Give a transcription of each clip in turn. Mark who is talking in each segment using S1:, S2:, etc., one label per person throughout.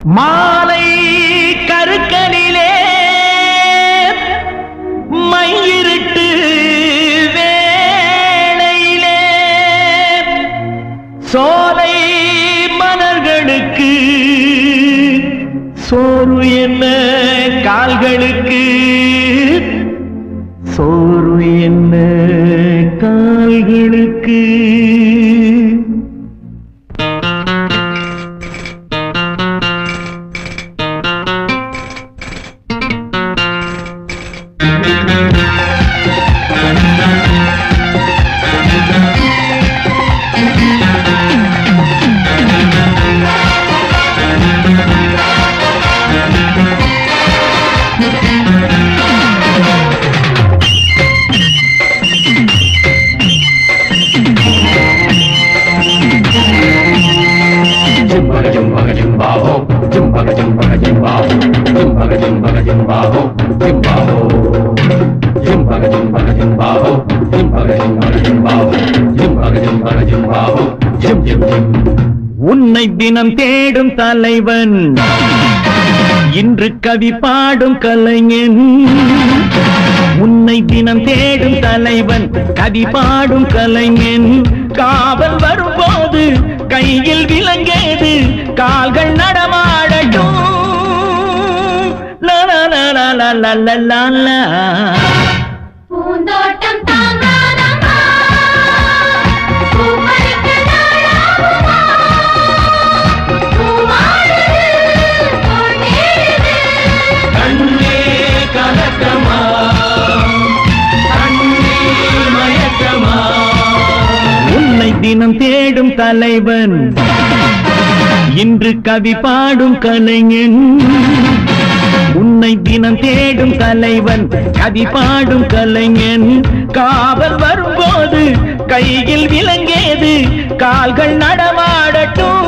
S1: மாலை கருக்கலிலே மையிருட்டு வேளையிலே சோலை மலர்களுக்கு சோறு என்ன கால்களுக்கு சோறு என்ன கால்களுக்கு உன்னை தினம் தேடும் தலைவன் இன்று கவி பாடும் கலைஞன். உன்னை தினம் தேடும் தலைவன் கவி பாடும் கலைஞன். காவல் வரும்போது கையில் விலங்கேது கால்கள் நடமாடட்டும்.
S2: பூந்தோட்டம்
S1: தினம் தேடும் தலைவன் இன்று கவி பாடும் கலைஞன். உன்னை தினம் தேடும் தலைவன் கவி பாடும் கலைஞன். காவல் வரும்போது கையில் விலங்கேது கால்கள் நடமாடட்டும்.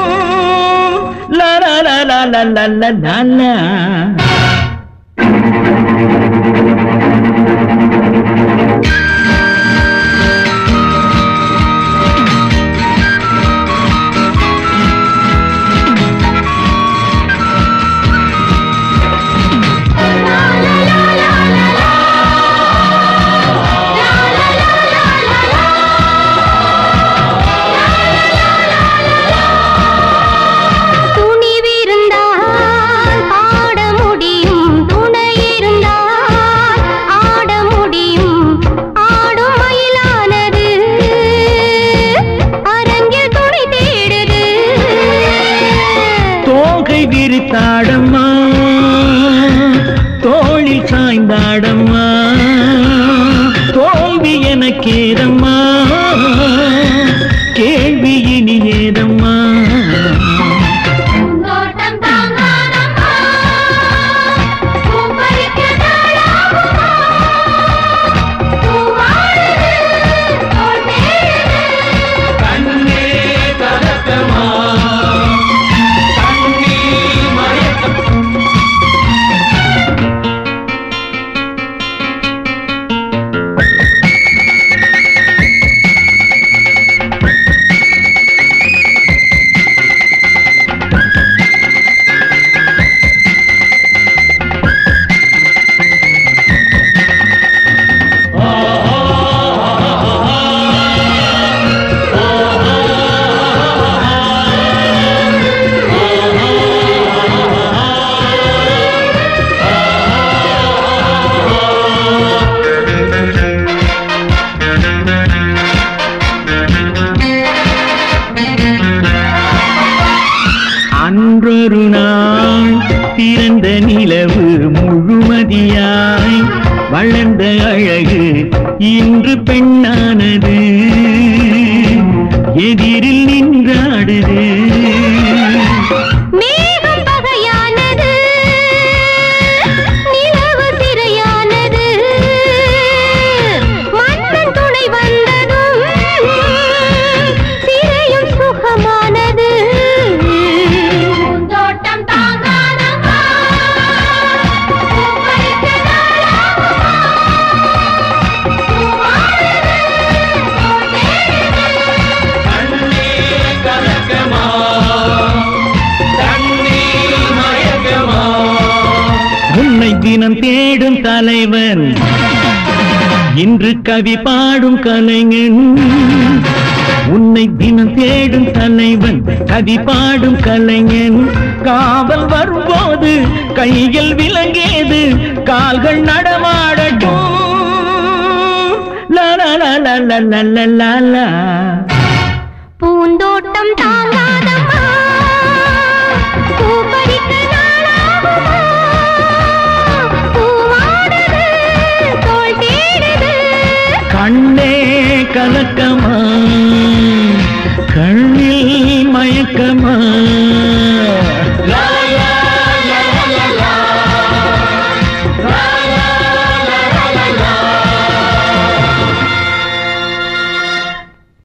S1: விரித்தாடம்மா தோழி சாய்ந்தாடம்மா தோல்வி எனக்கேதம்மா கேள்வி இனி ஏதம்மா. அன்றொரு நாள் பிறந்த நிலவு முழுமதியாய் வளர்ந்த அழகு இன்று பெண்ணானது எதிரில் நின்றாடுது. தினம் தேடும் தலைவன் இன்று கவி பாடும் கலைஞன் உன்னை தினம் தேடும் தலைவன் கவி பாடும் கலைஞன் காவல் வரும்போது கையில் விலங்கியது கால்கள் நடமாடட்டும்
S2: பூந்தோட்டம் தாங்காதம்மா பூப்பறிக்க நாளாகுமா பூவாடுது தோள் தேடுது
S1: கண்ணே கலக்கமா